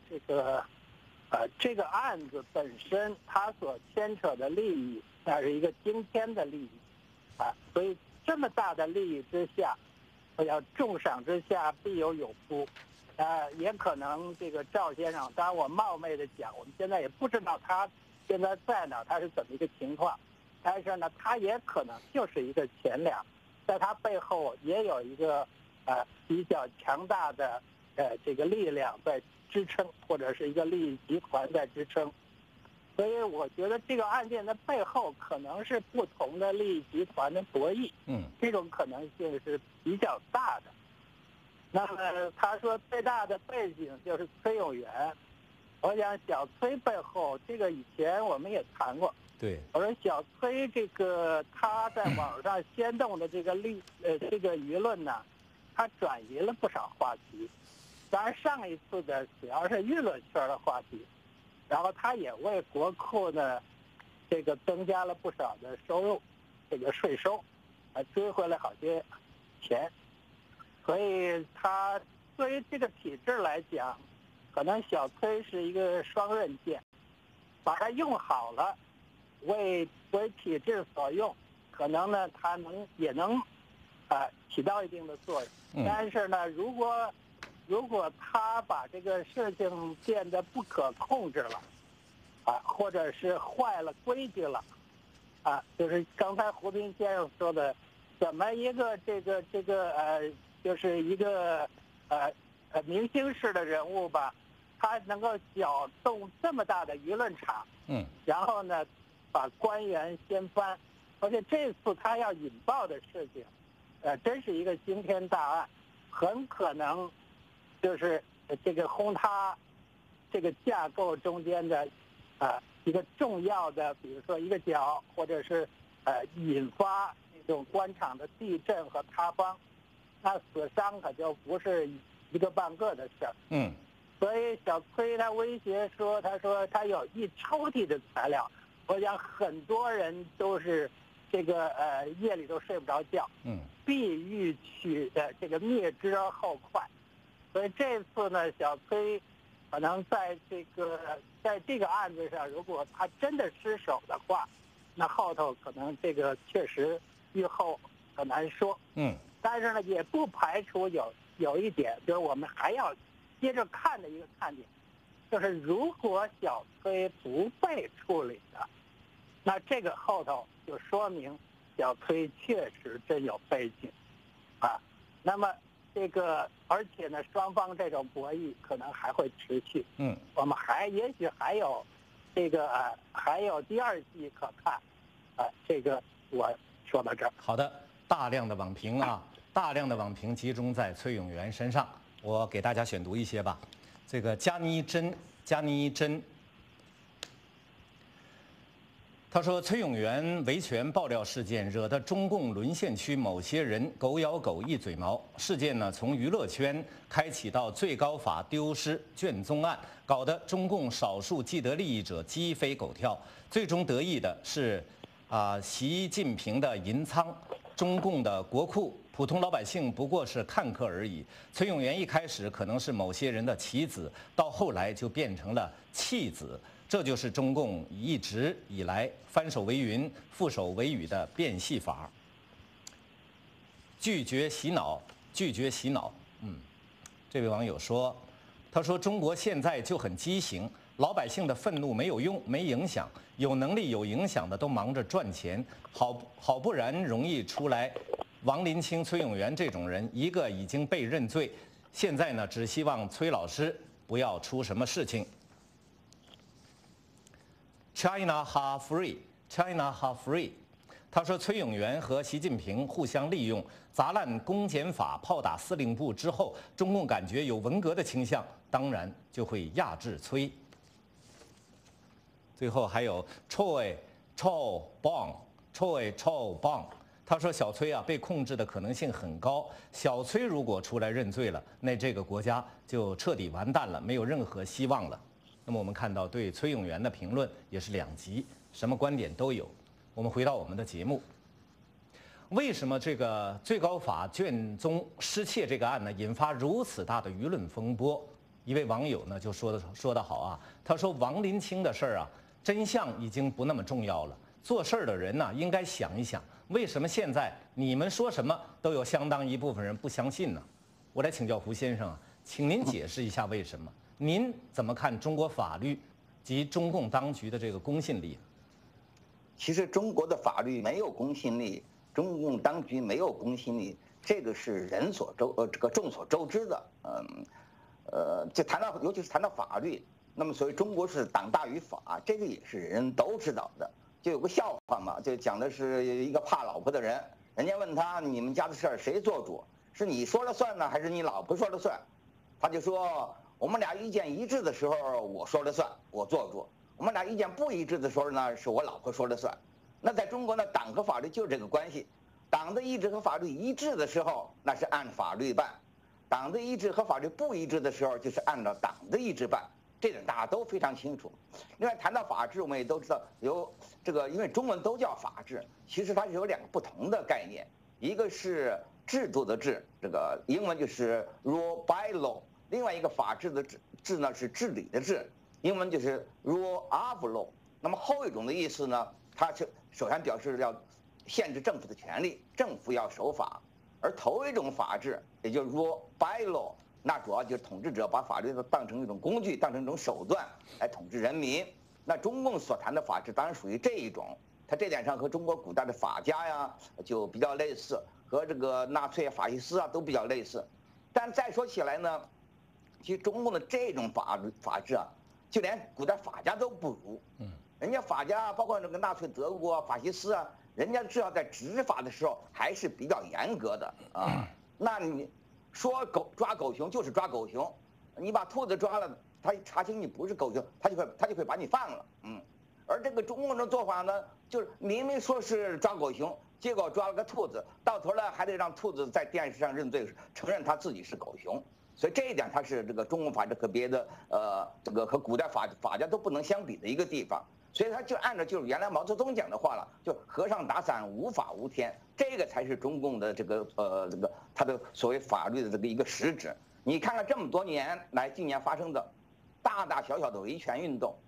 这个案子本身它所牵扯的利益，那是一个惊天的利益，所以这么大的利益之下，要重赏之下必有勇夫，也可能这个赵先生，当然我冒昧的讲，我们现在也不知道他现在在哪，他是怎么一个情况，但是呢，他也可能就是一个钱粮，在他背后也有一个。比较强大的这个力量在支撑，或者是一个利益集团在支撑，所以我觉得这个案件的背后可能是不同的利益集团的博弈，这种可能性是比较大的。那么他说最大的背景就是崔永元，我想小崔背后这个以前我们也谈过， 对， 我说小崔这个他在网上掀动的这个这个舆论呢。他转移了不少话题，当然上一次的主要是舆论圈的话题，然后他也为国库呢，这个增加了不少的收入，这个税收，追回来好些钱，所以他对于这个体制来讲，可能小崔是一个双刃剑，把它用好了，为体制所用，可能呢他也能起到一定的作用。但是呢，如果他把这个事情变得不可控制了，或者是坏了规矩了，就是刚才胡斌先生说的，怎么一个就是一个明星式的人物吧，他能够搅动这么大的舆论场，然后呢，把官员掀翻，而且这次他要引爆的事情。真是一个惊天大案，很可能就是这个轰塌这个架构中间的一个重要的，比如说一个角，或者是引发这种官场的地震和塌方，那死伤可就不是一个半个的事儿。所以小崔他威胁说，他说他有一抽屉的材料，我想很多人都是这个夜里都睡不着觉，必欲取这个灭之而后快，所以这次呢，小崔可能在这个案子上，如果他真的失手的话，那后头可能这个确实日后很难说。但是呢，也不排除有一点，就是我们还要接着看的一个看点，就是如果小崔不被处理的，那这个后头就说明小崔确实真有背景，那么这个而且呢，双方这种博弈可能还会持续。我们也许还有还有第2季可看，这个我说到这儿。 好的，大量的网评大量的网评集中在崔永元身上，我给大家选读一些吧。这个加妮珍，他说，崔永元维权爆料事件惹得中共沦陷区某些人狗咬狗一嘴毛。事件呢，从娱乐圈开启到最高法丢失卷宗案，搞得中共少数既得利益者鸡飞狗跳。最终得益的是习近平的银仓，中共的国库，普通老百姓不过是看客而已。崔永元一开始可能是某些人的棋子，到后来就变成了弃子。这就是中共一直以来翻手为云、覆手为雨的变戏法。拒绝洗脑。这位网友说，他说中国现在就很畸形，老百姓的愤怒没有用、没影响，有能力有影响的都忙着赚钱，好不然容易出来王林清、崔永元这种人，一个已经被认罪，现在呢只希望崔老师不要出什么事情。China Ha Free，他说崔永元和习近平互相利用，砸烂公检法、炮打司令部之后，中共感觉有文革的倾向，当然就会压制崔。最后还有 Choi Chao Bang，他说小崔被控制的可能性很高，小崔如果出来认罪了，那这个国家就彻底完蛋了，没有任何希望了。那么我们看到对崔永元的评论也是两极，什么观点都有。我们回到我们的节目，为什么这个最高法卷宗失窃这个案呢，引发如此大的舆论风波？一位网友呢就说得好他说王林清的事儿真相已经不那么重要了，做事儿的人应该想一想，为什么现在你们说什么都有相当一部分人不相信呢？我来请教胡先生请您解释一下为什么？您怎么看中国法律及中共当局的这个公信力？ 其实中国的法律没有公信力，中共当局没有公信力，这个是众所周知的。尤其是谈到法律，那么所谓中国是党大于法，这个也是人都知道的。就有个笑话嘛，就讲的是一个怕老婆的人，人家问他你们家的事儿谁做主？是你说了算呢，还是你老婆说了算？他就说我们俩意见一致的时候我说了算，我做主；我们俩意见不一致的时候呢，是我老婆说了算。那在中国呢，党和法律就是这个关系，党的意志和法律一致的时候，那是按法律办；党的意志和法律不一致的时候，就是按照党的意志办。这点大家都非常清楚。另外谈到法治，我们也都知道有这个，因为中文都叫法治，其实它是有两个不同的概念，一个是制度的治，这个英文就是 rule by law。另外一个法治的治呢是治理的治，英文就是 rule of law。那么后一种的意思呢，它是首先表示要限制政府的权利，政府要守法；而头一种法治，也就是 rule by law， 那主要就是统治者把法律当成一种工具，当成一种手段来统治人民。那中共所谈的法治当然属于这一种，它这点上和中国古代的法家呀就比较类似，和这个纳粹法西斯都比较类似。但再说起来呢，其实中共的这种法治就连古代法家都不如。人家法家包括那个纳粹德国、法西斯人家至少在执法的时候还是比较严格的那你说抓狗熊就是抓狗熊，你把兔子抓了，他查清你不是狗熊，他就会把你放了。而这个中共的做法呢，就是明明说是抓狗熊，结果抓了个兔子，到头来还得让兔子在电视上认罪，承认他自己是狗熊。所以这一点，它是这个中共法治和别的这个和古代法家都不能相比的一个地方。 所以他就按照就是原来毛泽东讲的话了，就和尚打伞无法无天，这个才是中共的这个他的所谓法律的这个一个实质。你看看这么多年来，今年发生的大大小小的维权运动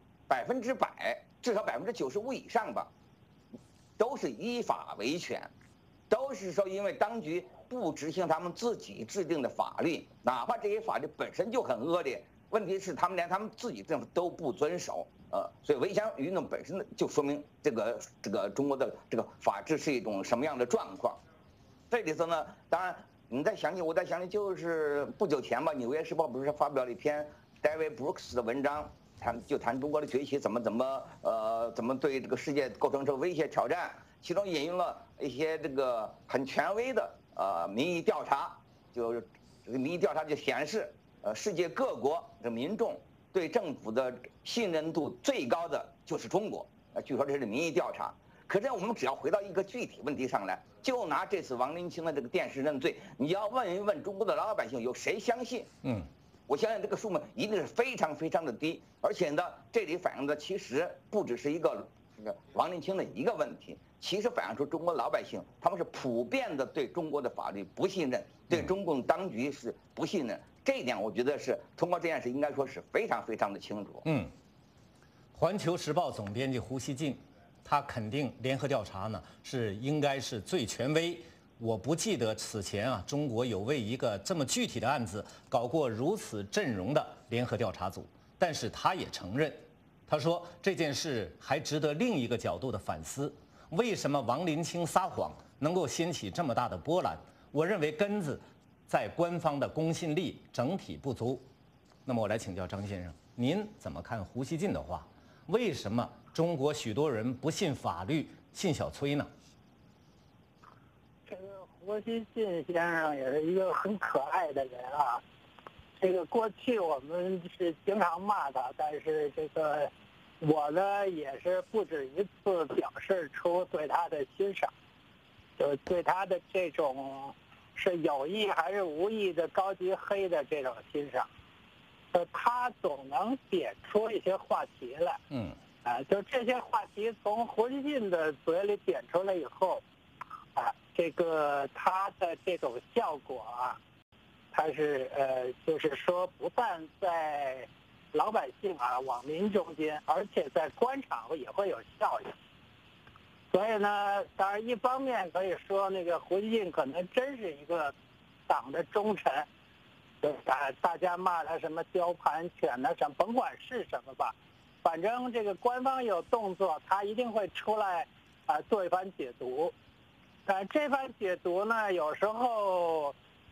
，100%至少95%以上吧，都是依法维权，都是说因为当局不执行他们自己制定的法律，哪怕这些法律本身就很恶劣，问题是他们连他们自己政府都不遵守，所以维权运动本身就说明这个中国的这个法治是一种什么样的状况。这里头呢，当然你再想起，我再想起，就是不久前吧，《纽约时报》不是发表了一篇 David Brooks 的文章，谈中国的崛起怎么对这个世界构成这威胁挑战，其中引用了一些这个很权威的民意调查，就是这个民意调查就显示，世界各国的民众对政府的信任度最高的就是中国，据说这是民意调查。可是我们只要回到一个具体问题上来，就拿这次王林清的这个电视认罪，你要问一问中国的老百姓，有谁相信？我相信这个数目一定是非常非常的低，而且呢，这里反映的其实不只是一个王林清的一个问题，其实反映出中国老百姓他们是普遍的对中国的法律不信任，对中共当局是不信任。这一点我觉得是通过这件事应该说是非常非常的清楚。 环球时报总编辑胡锡进，他肯定联合调查呢应该是最权威。我不记得此前中国有为一个这么具体的案子搞过如此阵容的联合调查组。但是他也承认，他说这件事还值得另一个角度的反思。为什么王林清撒谎能够掀起这么大的波澜？我认为根子在官方的公信力整体不足。那么我来请教张先生，您怎么看胡锡进的话？为什么中国许多人不信法律，信小崔呢？ 这个胡锡进先生也是一个很可爱的人啊。这个过去我们是经常骂他，但是这个我呢也是不止一次表示出对他的欣赏，就对他的这种是有意还是无意的高级黑的这种欣赏。他总能点出一些话题来，就这些话题从胡锡进的嘴里点出来以后，这个他的这种效果他是就是说不但在老百姓网民中间，而且在官场也会有效应。所以呢，当然一方面可以说那个胡锡进可能真是一个党的忠臣。大家骂他什么雕盘犬什么，甭管是什么吧，反正这个官方有动作，他一定会出来做一番解读。但这番解读呢，有时候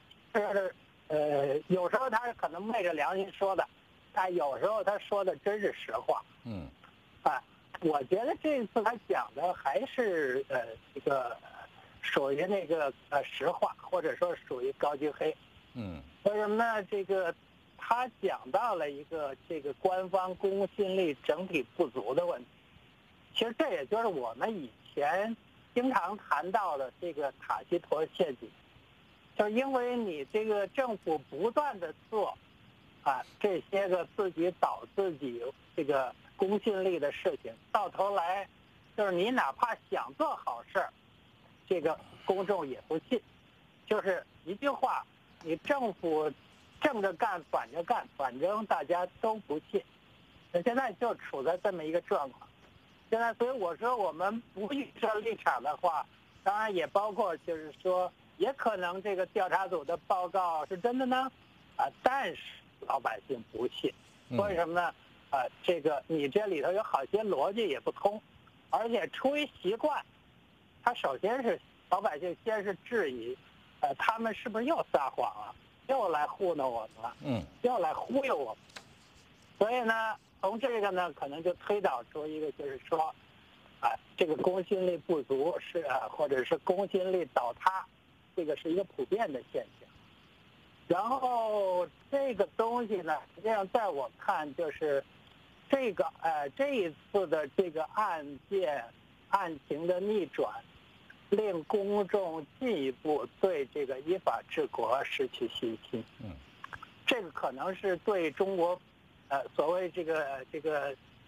有时候他是可能昧着良心说的，但有时候他说的真是实话。我觉得这次他讲的还是这个属于那个实话，或者说属于高级黑。为什么呢？这个他讲到了一个这个官方公信力整体不足的问题。其实这也就是我们以前经常谈到的这个塔西佗陷阱，就是因为你这个政府不断的做这些个自己导自己这个公信力的事情，到头来就是你哪怕想做好事儿，这个公众也不信。就是一句话，你政府正着干反着干，反正大家都不信。现在就处在这么一个状况。现在所以我说我们不预设立场的话，当然也包括就是说也可能这个调查组的报告是真的呢，但是老百姓不信。为什么呢？这个你这里头有好些逻辑也不通，而且出于习惯，他首先是老百姓先是质疑，他们是不是又撒谎了，又来糊弄我们了，又来忽悠我们。所以呢，从这个呢，可能就推导出一个，就是说，这个公信力不足是或者是公信力倒塌，这个是一个普遍的现象。然后这个东西呢，实际上在我看就是这个这一次的这个案情的逆转，令公众进一步对这个依法治国失去信心。这个可能是对中国所谓这个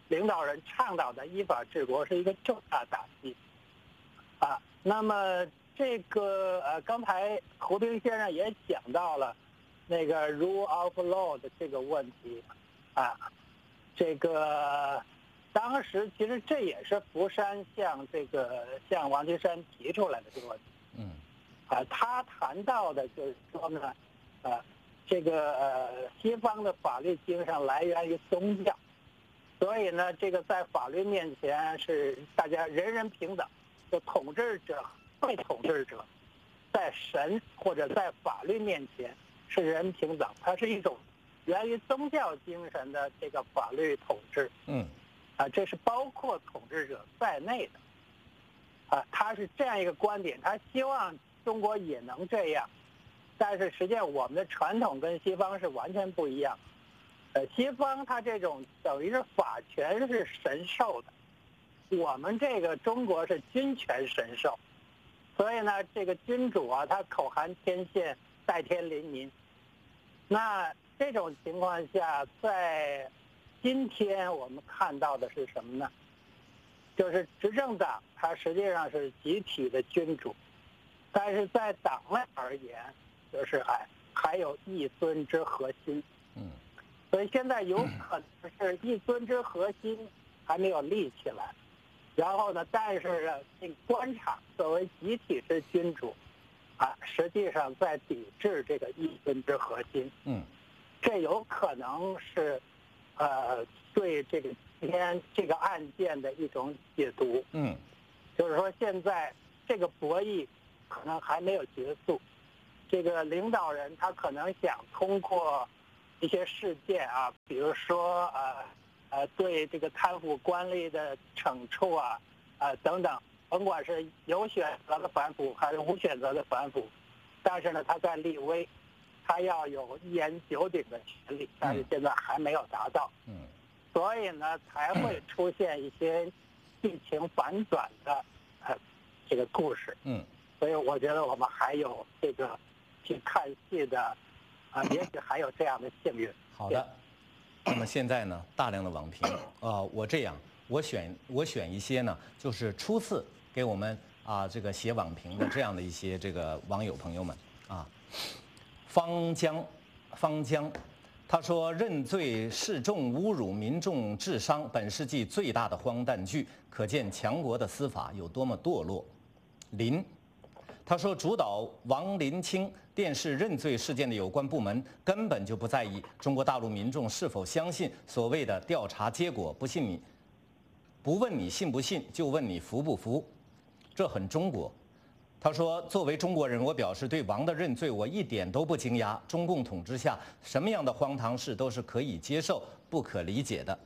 领导人倡导的依法治国是一个重大打击。那么这个刚才胡平先生也讲到了那个 rule of law 的这个问题，这个当时其实这也是福山向王岐山提出来的这个问题。他谈到的就是说呢，这个西方的法律精神来源于宗教，所以呢，这个在法律面前是大家人人平等，就统治者、被统治者，在神或者在法律面前是人平等，它是一种源于宗教精神的这个法律统治。这是包括统治者在内的。他是这样一个观点，他希望中国也能这样，但是实际上我们的传统跟西方是完全不一样。西方它这种等于是法权是神授的，我们这个中国是君权神授，所以呢，这个君主他口含天宪，代天临民。那这种情况下，在今天我们看到的是什么呢？就是执政党它实际上是集体的君主，但是在党内而言，就是还有一尊之核心。所以现在有可能是一尊之核心还没有立起来，然后呢，但是这个官场作为集体之君主，实际上在抵制这个一尊之核心。这有可能是对这个今天这个案件的一种解读。就是说现在这个博弈可能还没有结束，这个领导人他可能想通过一些事件比如说对这个贪腐官吏的惩处等等，甭管是有选择的反腐还是无选择的反腐，但是呢，他在立威，他要有一言九鼎的权利，但是现在还没有达到。所以呢，才会出现一些剧情反转的这个故事。所以我觉得我们还有这个去看戏的也许还有这样的幸运。 好的，那么现在呢，大量的网评我选一些呢，就是初次给我们这个写网评的这样的一些这个网友朋友们方江。他说：“认罪示众，侮辱民众智商，本世纪最大的荒诞剧，可见强国的司法有多么堕落。”他说：“主导王林清电视认罪事件的有关部门根本就不在意中国大陆民众是否相信所谓的调查结果，不问你信不信，就问你服不服，这很中国。”他说：“作为中国人，我表示对王的认罪我一点都不惊讶。中共统治下，什么样的荒唐事都是可以接受、不可理解的。”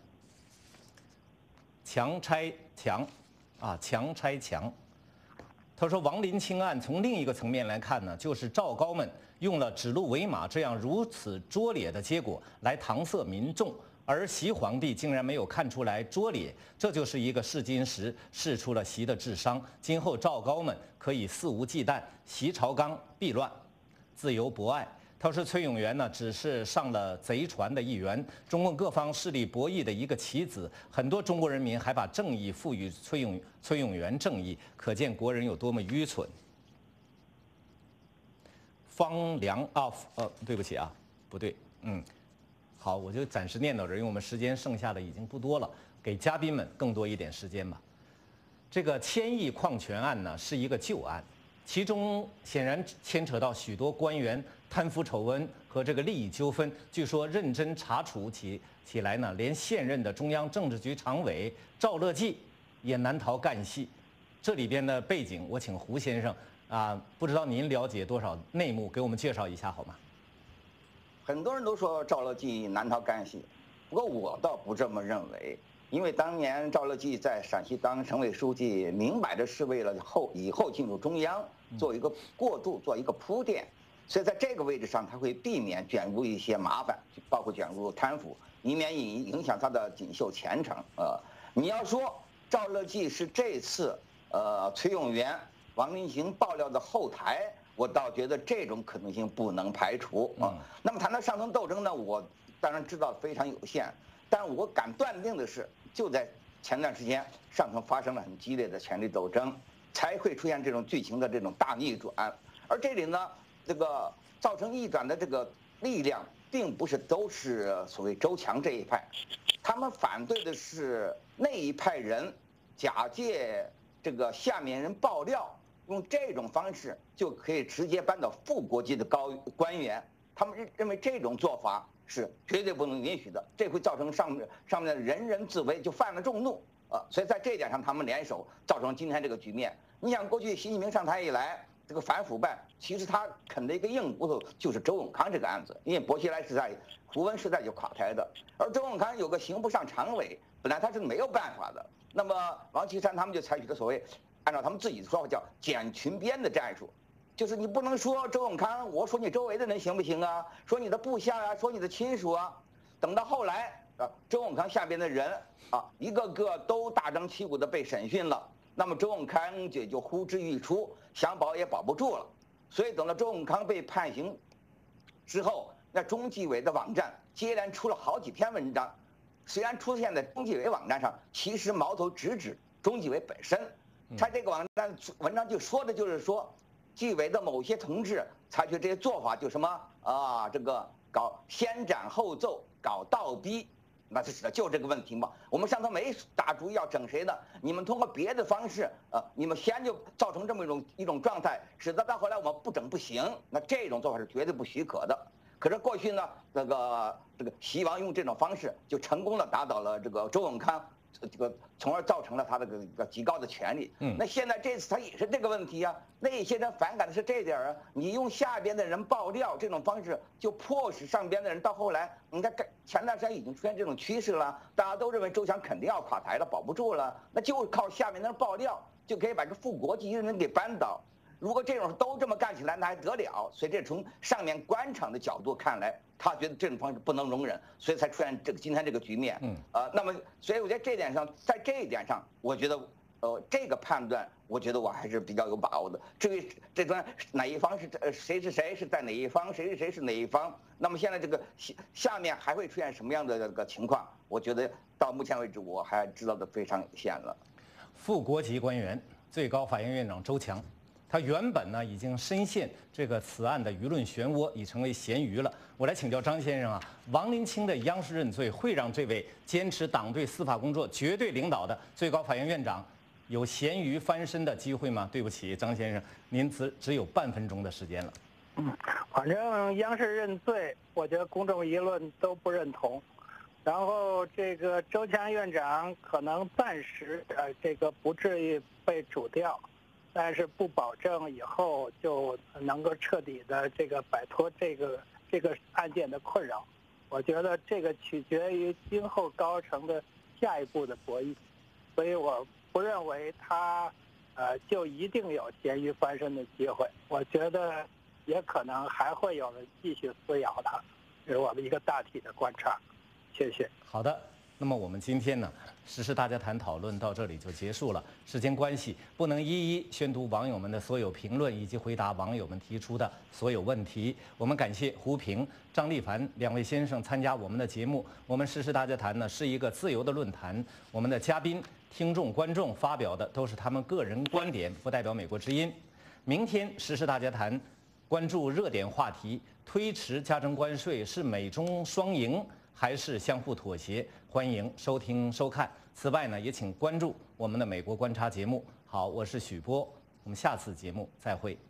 强拆强。他说：“王林清案从另一个层面来看呢，就是赵高们用了指鹿为马这样如此拙劣的结果来搪塞民众，而习皇帝竟然没有看出来拙劣，这就是一个试金石，试出了习的智商。今后赵高们可以肆无忌惮，习朝纲避乱，自由博爱。”他说：“崔永元呢，只是上了贼船的一员，中共各方势力博弈的一个棋子。很多中国人民还把正义赋予崔永元正义，可见国人有多么愚蠢。”对不起不对，好，我就暂时念到这儿，因为我们时间剩下的已经不多了，给嘉宾们更多一点时间吧。这个千亿矿泉案呢，是一个旧案，其中显然牵扯到许多官员贪腐丑闻和这个利益纠纷。据说认真查处起来呢，连现任的中央政治局常委赵乐际也难逃干系。这里边的背景，我请胡先生不知道您了解多少内幕，给我们介绍一下好吗？ 很多人都说赵乐际难逃干系，不过我倒不这么认为，因为当年赵乐际在陕西当省委书记，明摆着是为了以后进入中央做一个过渡，做一个铺垫，所以在这个位置上他会避免卷入一些麻烦，包括卷入贪腐，以免影响他的锦绣前程。你要说赵乐际是这次崔永元、王林清爆料的后台，我倒觉得这种可能性不能排除。那么谈到上层斗争呢，我当然知道非常有限， 但我敢断定的是，就在前段时间上头发生了很激烈的权力斗争，才会出现这种剧情的这种大逆转。而这里呢，这个造成逆转的这个力量，并不是都是所谓周强这一派，他们反对的是那一派人假借这个下面人爆料，用这种方式就可以直接扳倒副国级的高官员。他们认为这种做法是绝对不能允许的，这会造成上面的人人自危，就犯了众怒。所以在这一点上，他们联手造成今天这个局面。你想，过去习近平上台以来，这个反腐败，其实他啃的一个硬骨头就是周永康这个案子，因为薄熙来时代、胡温时代就垮台的，而周永康有个刑部上常委，本来他是没有办法的。那么王岐山他们就采取了所谓，按照他们自己的说法叫剪群编的战术。就是你不能说周永康，我说你周围的人行不行啊？说你的部下啊，说你的亲属啊。等到后来周永康下边的人一个个都大张旗鼓的被审讯了，那么周永康也就呼之欲出，想保也保不住了。所以等到周永康被判刑之后，那中纪委的网站接连出了好几篇文章，虽然出现在中纪委网站上，其实矛头直指中纪委本身。他这个网站文章就说的就是说，纪委的某些同志采取这些做法，就什么这个搞先斩后奏，搞倒逼，那是指的就这个问题嘛。我们上头没打主意要整谁的，你们通过别的方式你们先就造成这么一种状态，使得到后来我们不整不行，那这种做法是绝对不许可的。可是过去呢，这个习王用这种方式就成功的打倒了这个周永康。从而造成了他的这个极高的权力。那现在这次他也是这个问题啊。那些人反感的是这点啊，你用下边的人爆料这种方式，就迫使上边的人到后来，你看前段时间已经出现这种趋势了，大家都认为周强肯定要垮台了，保不住了，那就靠下面的人爆料，就可以把这副国级的人给扳倒。如果这种都这么干起来，那还得了？所以这从上面官场的角度看来，他觉得这种方式不能容忍，所以才出现今天这个局面。那么，所以我在这点上，在这一点上，我觉得，这个判断，我觉得我还是比较有把握的。至于这段哪一方是谁是谁是在哪一方，谁是谁是哪一方，那么现在这个下面还会出现什么样的这个情况？我觉得到目前为止，我还知道的非常有限了。 副国级官员、最高法院院长周强。他原本呢已经深陷这个此案的舆论漩涡，已成为咸鱼了。我来请教张先生啊，王林清的央视认罪会让这位坚持党对司法工作绝对领导的最高法院院长有咸鱼翻身的机会吗？对不起，张先生，您只有半分钟的时间了。 反正央视认罪，我觉得公众舆论都不认同。然后这个周强院长可能暂时这个不至于被除掉。但是不保证以后就能够彻底的这个摆脱这个案件的困扰，我觉得这个取决于今后高层的下一步的博弈，所以我不认为他就一定有咸鱼翻身的机会，我觉得也可能还会有人继续撕咬他，这是我们一个大体的观察。谢谢。 好的。那么我们今天呢，时事大家谈讨论到这里就结束了。时间关系，不能一一宣读网友们的所有评论以及回答网友们提出的所有问题。我们感谢胡平、张立凡两位先生参加我们的节目。我们时事大家谈呢是一个自由的论坛，我们的嘉宾、听众、观众发表的都是他们个人观点，不代表美国之音。明天时事大家谈，关注热点话题：推迟加征关税是美中双赢还是相互妥协？欢迎收听收看。此外呢，也请关注我们的美国观察节目。好，我是许波，我们下次节目再会。